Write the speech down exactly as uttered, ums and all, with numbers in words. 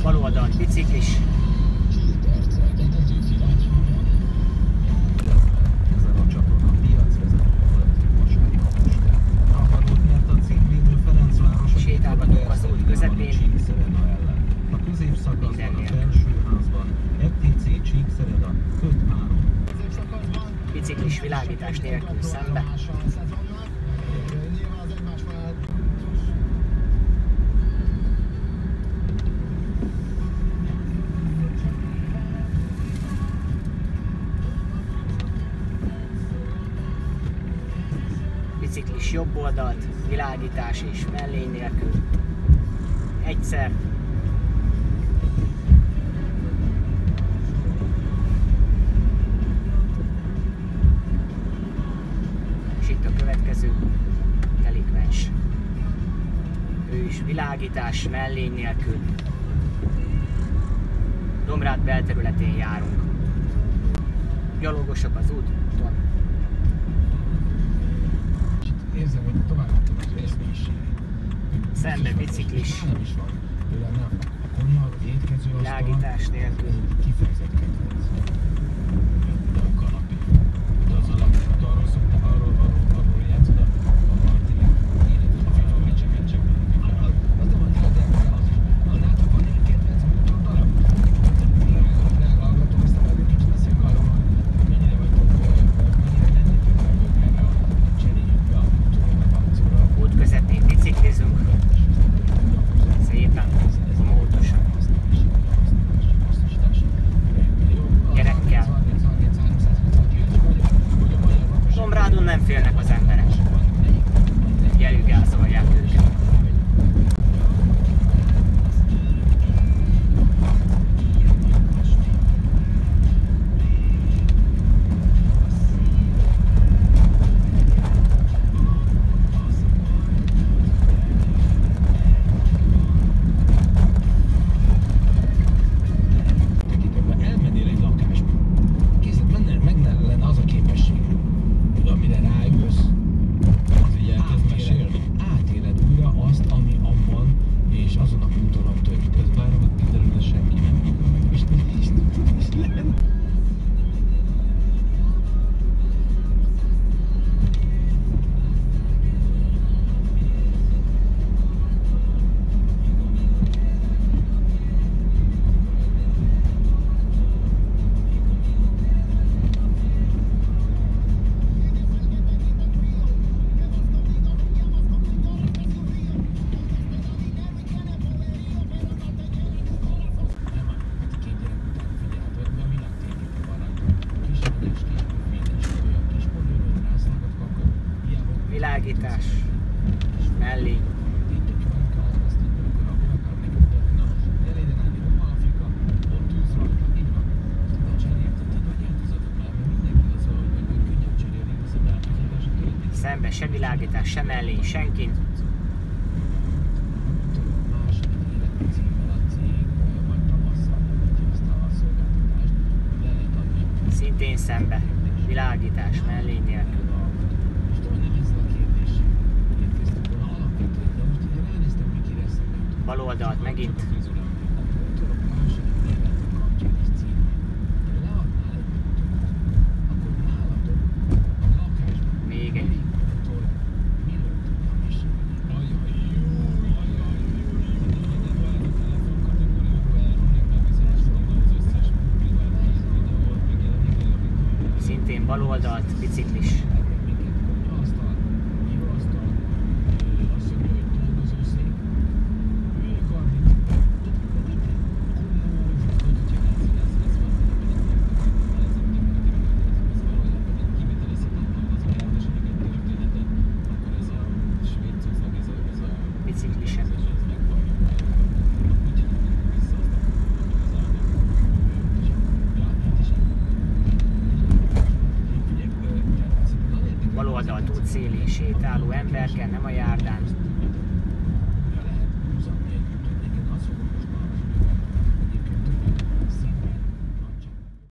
Bal oldalt biciklis. Sétálgatunk az út közepén. Mindennél. Biciklis világítás nélkül szembe. Biciklis jobb oldalt, világítás és mellény nélkül. Egyszer. És itt a következő delikvens. Ő is világítás mellény nélkül. Domrád belterületén járunk. Gyalogosok az úton. Érzem, hogy tovább tudom részni is. Szembe biciklis. Nem is van. Tőlem nem. A konyha, étkező asztal. Világítás nélkül. Kifejezett kedvenc. De a kanapé. De az alap, arról szokta, arról, arról, arról játszod a Martinek. A FIFA meccseket csak. Az nem annyira, de az is. Nátok van egy kedvenc darab. Drága hallgatom, aztán pedig nincs beszélünk arról, hogy mennyire vagytok, mennyire lennétek meg, hogy cseréljük be a túlmegakcióra. Út közepén biciklizünk. Szépen, komótosan. Gyerekkel. Domrádon nem félnek az emberek. Jelügázolják őket. Világítás mellé. Szembe se világítás, se mellény, senkin. Szintén szembe, világítás mellény nélkül. Bal oldalt megint. Még egy. Szintén bal oldalt, biciklis. Biciklisen. Bal oldalt útszélén sétáló emberke, nem a járdán.